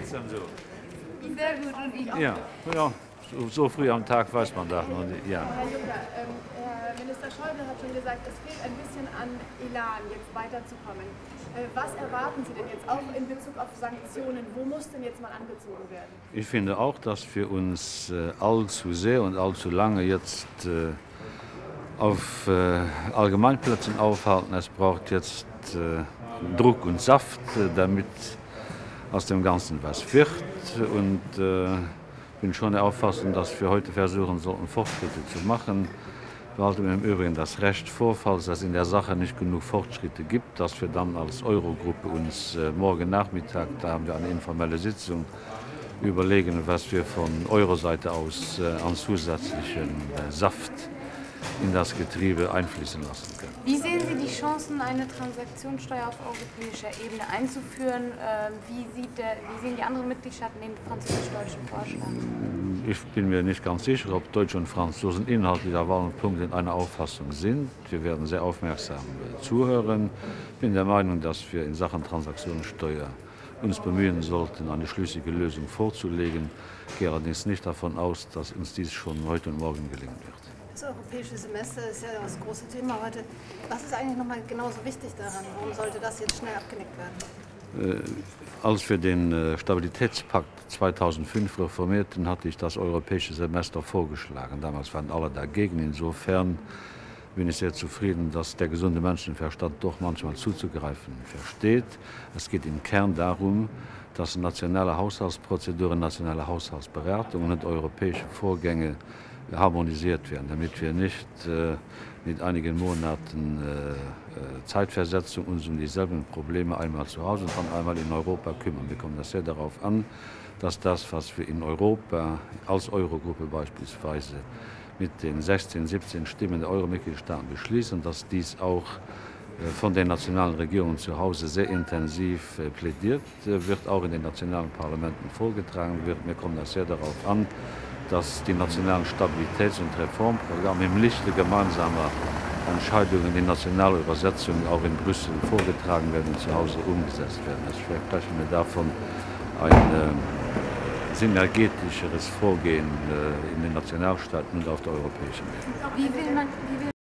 geht's dann so? Sehr gut und Ihnen? Ja, ja. So früh am Tag weiß man das noch nicht. Ja. Herr Juncker, Herr Minister Schäuble hat schon gesagt, es fehlt ein bisschen an Elan, jetzt weiterzukommen. Was erwarten Sie denn jetzt auch in Bezug auf Sanktionen? Wo muss denn jetzt mal angezogen werden? Ich finde auch, dass wir uns allzu sehr und allzu lange jetzt auf Allgemeinplätzen aufhalten. Es braucht jetzt Druck und Saft, damit aus dem Ganzen was wird. Und ich bin schon der Auffassung, dass wir heute versuchen sollten, Fortschritte zu machen. Wir halten im Übrigen das Recht vor, falls es in der Sache nicht genug Fortschritte gibt, dass wir dann als Eurogruppe uns morgen Nachmittag, da haben wir eine informelle Sitzung, überlegen, was wir von Euro-Seite aus an zusätzlichen Saft in das Getriebe einfließen lassen können. Wie sehen Sie die Chancen, eine Transaktionssteuer auf europäischer Ebene einzuführen? Wie sehen die anderen Mitgliedstaaten den französisch-deutschen Vorschlag? Ich bin mir nicht ganz sicher, ob Deutsche und Franzosen inhaltlich an allen Punkten in einer Auffassung sind. Wir werden sehr aufmerksam zuhören. Ich bin der Meinung, dass wir in Sachen Transaktionssteuer uns bemühen sollten, eine schlüssige Lösung vorzulegen. Ich gehe allerdings nicht davon aus, dass uns dies schon heute und morgen gelingen wird. Das europäische Semester ist ja das große Thema heute. Was ist eigentlich noch mal genauso wichtig daran? Warum sollte das jetzt schnell abgenickt werden? Als wir den Stabilitätspakt 2005 reformierten, hatte ich das europäische Semester vorgeschlagen. Damals waren alle dagegen. Insofern bin ich sehr zufrieden, dass der gesunde Menschenverstand doch manchmal zuzugreifen versteht. Es geht im Kern darum, dass nationale Haushaltsprozeduren, nationale Haushaltsberatungen und europäische Vorgänge harmonisiert werden, damit wir nicht mit einigen Monaten Zeitversetzung uns um dieselben Probleme einmal zu Hause und dann einmal in Europa kümmern. Wir kommen das sehr darauf an, dass das, was wir in Europa als Eurogruppe beispielsweise mit den 16, 17 Stimmen der Euro-Mitgliedstaaten beschließen, dass dies auch von den nationalen Regierungen zu Hause sehr intensiv plädiert wird, auch in den nationalen Parlamenten vorgetragen wird. Wir kommen das sehr darauf an, dass die nationalen Stabilitäts- und Reformprogramme im Lichte gemeinsamer Entscheidungen, die nationale Übersetzungen auch in Brüssel vorgetragen werden und zu Hause umgesetzt werden. Ich verspreche mir davon ein synergetischeres Vorgehen in den Nationalstaaten und auf der europäischen Ebene. Wie will